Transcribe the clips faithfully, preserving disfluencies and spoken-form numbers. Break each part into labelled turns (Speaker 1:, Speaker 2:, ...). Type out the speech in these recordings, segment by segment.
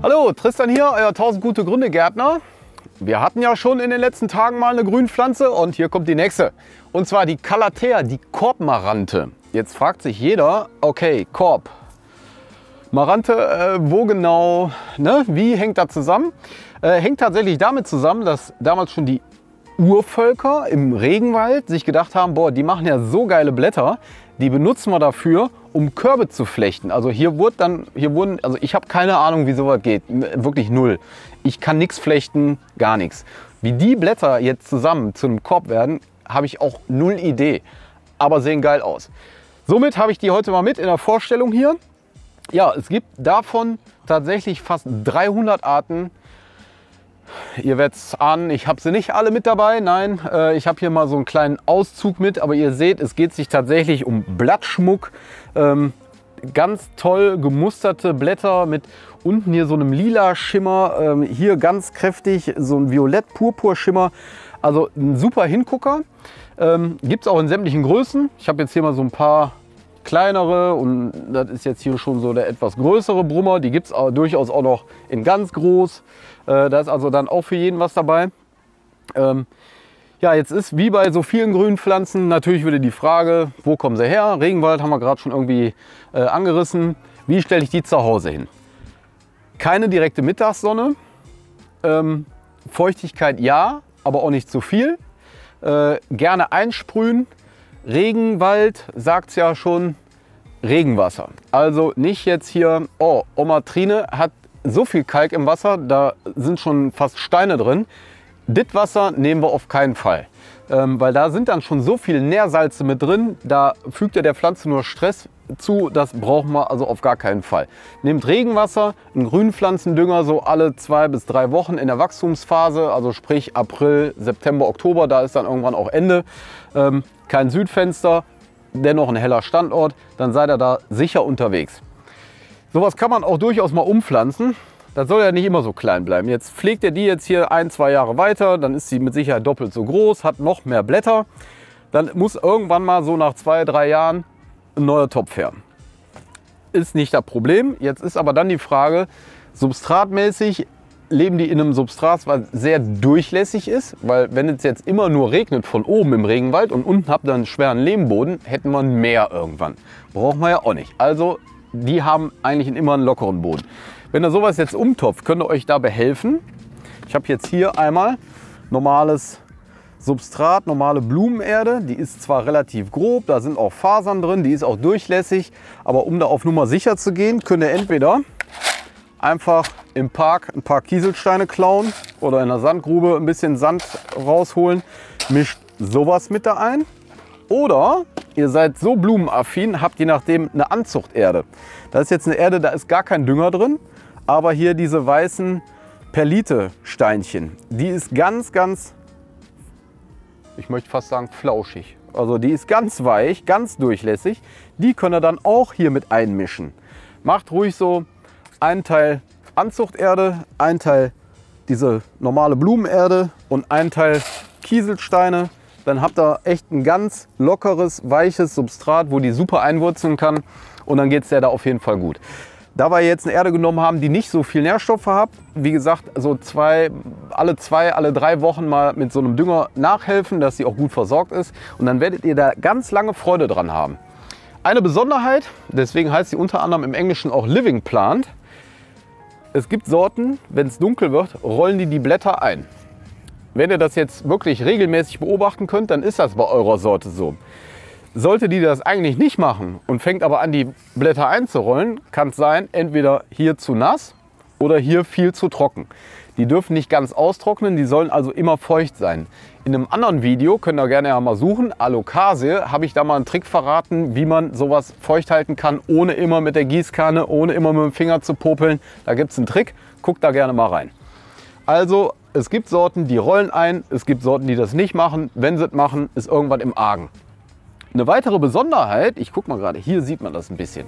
Speaker 1: Hallo, Tristan hier, euer tausend gute Gründe Gärtner. Wir hatten ja schon in den letzten Tagen mal eine Grünpflanze und hier kommt die nächste. Und zwar die Calathea, die Korbmarante. Jetzt fragt sich jeder, okay, Korb, Marante, äh, wo genau, ne? Wie hängt das zusammen? Äh, hängt tatsächlich damit zusammen, dass damals schon die Urvölker im Regenwald sich gedacht haben, boah, die machen ja so geile Blätter, die benutzen wir dafür, um Körbe zu flechten. Also hier wurde dann, hier wurden, also ich habe keine Ahnung, wie sowas geht, wirklich null. Ich kann nichts flechten, gar nichts. Wie die Blätter jetzt zusammen zu einem Korb werden, habe ich auch null Idee, aber sehen geil aus. Somit habe ich die heute mal mit in der Vorstellung hier. Ja, es gibt davon tatsächlich fast dreihundert Arten. Ihr werdet es ahnen, ich habe sie nicht alle mit dabei. Nein, äh, ich habe hier mal so einen kleinen Auszug mit. Aber ihr seht, es geht sich tatsächlich um Blattschmuck. Ähm, ganz toll gemusterte Blätter mit unten hier so einem lila Schimmer. Ähm, hier ganz kräftig so ein violett-purpur-Schimmer. Also ein super Hingucker. Ähm, gibt es auch in sämtlichen Größen. Ich habe jetzt hier mal so ein paar kleinere und das ist jetzt hier schon so der etwas größere Brummer. Die gibt es durchaus auch noch in ganz groß. Äh, da ist also dann auch für jeden was dabei. Ähm, ja, jetzt ist wie bei so vielen grünen Pflanzen natürlich wieder die Frage, wo kommen sie her? Regenwald haben wir gerade schon irgendwie äh, angerissen. Wie stelle ich die zu Hause hin? Keine direkte Mittagssonne. Ähm, Feuchtigkeit ja, aber auch nicht zu viel. Äh, gerne einsprühen. Regenwald sagt es ja schon, Regenwasser. Also nicht jetzt hier, oh, Oma Trine hat so viel Kalk im Wasser, da sind schon fast Steine drin. Das Wasser nehmen wir auf keinen Fall, ähm, weil da sind dann schon so viele Nährsalze mit drin, da fügt er der Pflanze nur Stress zu, das brauchen wir also auf gar keinen Fall. Nehmt Regenwasser, einen Grünpflanzendünger so alle zwei bis drei Wochen in der Wachstumsphase, also sprich April, September, Oktober, da ist dann irgendwann auch Ende. Ähm, kein Südfenster, dennoch ein heller Standort, dann seid ihr da sicher unterwegs. Sowas kann man auch durchaus mal umpflanzen. Das soll ja nicht immer so klein bleiben. Jetzt pflegt ihr die jetzt hier ein, zwei Jahre weiter, dann ist sie mit Sicherheit doppelt so groß, hat noch mehr Blätter. Dann muss irgendwann mal so nach zwei, drei Jahren ein neuer Topf her. Ist nicht das Problem. Jetzt ist aber dann die Frage, substratmäßig leben die in einem Substrat, was sehr durchlässig ist, weil wenn es jetzt immer nur regnet von oben im Regenwald und unten habt ihr einen schweren Lehmboden, hätten wir ein Meer irgendwann. Brauchen wir ja auch nicht. Also die haben eigentlich immer einen lockeren Boden. Wenn ihr sowas jetzt umtopft, könnt ihr euch da behelfen. Ich habe jetzt hier einmal normales Substrat, normale Blumenerde. Die ist zwar relativ grob, da sind auch Fasern drin, die ist auch durchlässig. Aber um da auf Nummer sicher zu gehen, könnt ihr entweder einfach im Park ein paar Kieselsteine klauen oder in der Sandgrube ein bisschen Sand rausholen. Mischt sowas mit da ein. Oder ihr seid so blumenaffin, habt je nachdem eine Anzuchterde. Das ist jetzt eine Erde, da ist gar kein Dünger drin. Aber hier diese weißen Perlite-Steinchen, die ist ganz, ganz, ich möchte fast sagen flauschig. Also die ist ganz weich, ganz durchlässig. Die könnt ihr dann auch hier mit einmischen. Macht ruhig so einen Teil Anzuchterde, ein Teil diese normale Blumenerde und ein Teil Kieselsteine. Dann habt ihr echt ein ganz lockeres, weiches Substrat, wo die super einwurzeln kann. Und dann geht es der da auf jeden Fall gut. Da wir jetzt eine Erde genommen haben, die nicht so viel Nährstoffe hat, wie gesagt, so zwei, alle zwei, alle drei Wochen mal mit so einem Dünger nachhelfen, dass sie auch gut versorgt ist. Und dann werdet ihr da ganz lange Freude dran haben. Eine Besonderheit, deswegen heißt sie unter anderem im Englischen auch Living Plant. Es gibt Sorten, wenn es dunkel wird, rollen die die Blätter ein. Wenn ihr das jetzt wirklich regelmäßig beobachten könnt, dann ist das bei eurer Sorte so. Sollte die das eigentlich nicht machen und fängt aber an, die Blätter einzurollen, kann es sein, entweder hier zu nass oder hier viel zu trocken. Die dürfen nicht ganz austrocknen, die sollen also immer feucht sein. In einem anderen Video, könnt ihr gerne ja mal suchen, Alocasia, habe ich da mal einen Trick verraten, wie man sowas feucht halten kann, ohne immer mit der Gießkanne, ohne immer mit dem Finger zu popeln. Da gibt es einen Trick, guckt da gerne mal rein. Also es gibt Sorten, die rollen ein, es gibt Sorten, die das nicht machen. Wenn sie es machen, ist irgendwann im Argen. Eine weitere Besonderheit, ich gucke mal gerade, hier sieht man das ein bisschen.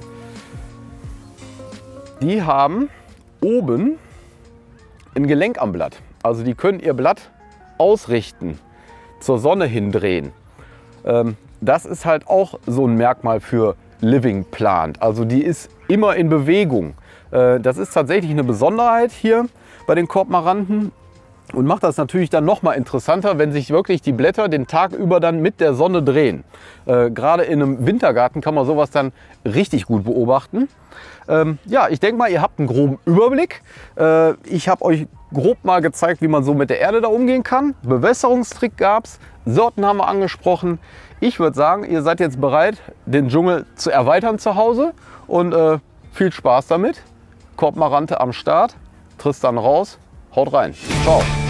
Speaker 1: Die haben oben ein Gelenk am Blatt. Also die können ihr Blatt ausrichten, zur Sonne hindrehen. Ähm, das ist halt auch so ein Merkmal für Living Plant. Also die ist immer in Bewegung. Äh, das ist tatsächlich eine Besonderheit hier bei den Korbmaranten. Und macht das natürlich dann noch mal interessanter, wenn sich wirklich die Blätter den Tag über dann mit der Sonne drehen. Äh, gerade in einem Wintergarten kann man sowas dann richtig gut beobachten. Ähm, ja, ich denke mal, ihr habt einen groben Überblick. Äh, ich habe euch grob mal gezeigt, wie man so mit der Erde da umgehen kann. Bewässerungstrick gab es, Sorten haben wir angesprochen. Ich würde sagen, ihr seid jetzt bereit, den Dschungel zu erweitern zu Hause. Und äh, viel Spaß damit. Korbmarante am Start. Tristan raus. Haut rein. Ciao.